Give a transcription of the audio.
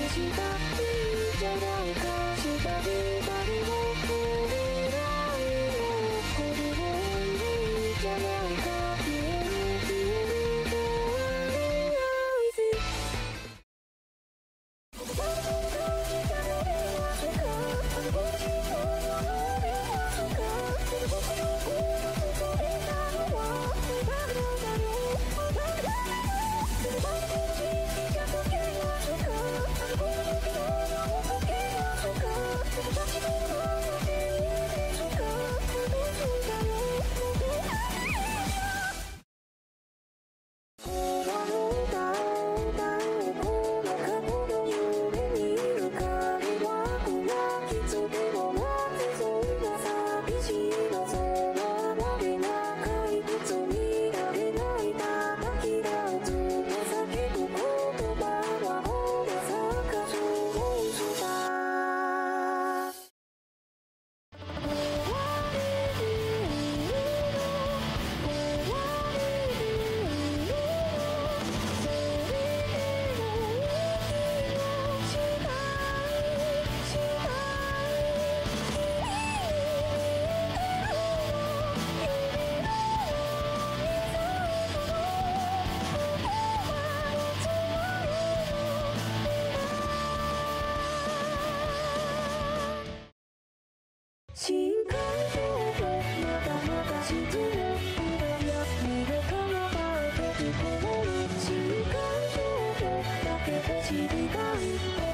したっていいんじゃないか。したで誰も止めないよ。これもいいんじゃないか。消える消えるとりあえず新感情をまだまだ沈む裏や見れたらばって聞こえる新感情をだけで知りたい